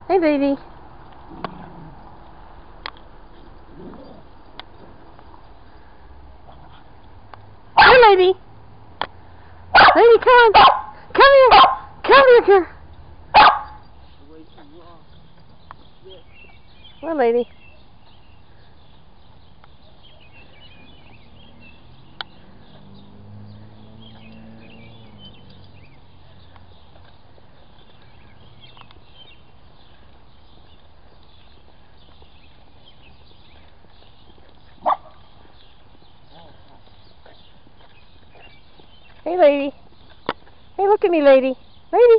Hey, baby. Hey, lady. Lady, come on. Come here. Come here. Come on, lady. Hey, lady. Hey, look at me, lady. Lady.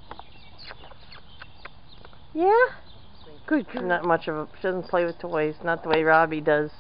Yeah? Good girl. Not much of a... She doesn't play with toys. Not the way Robbie does.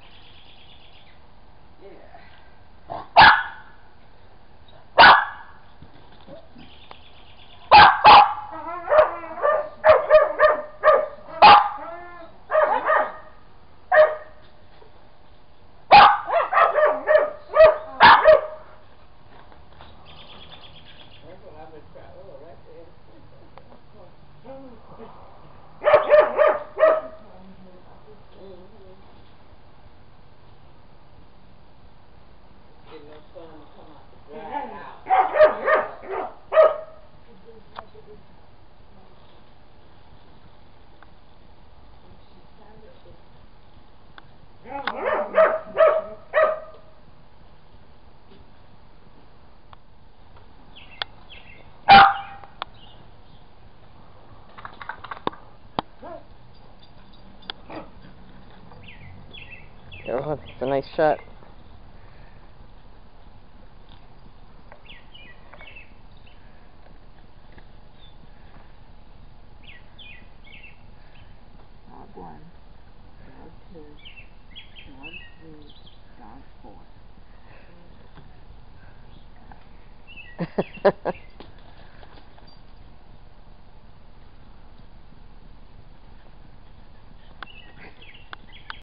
Oh, that's a nice shot. Dog 1, dog 2, dog 3, dog 4.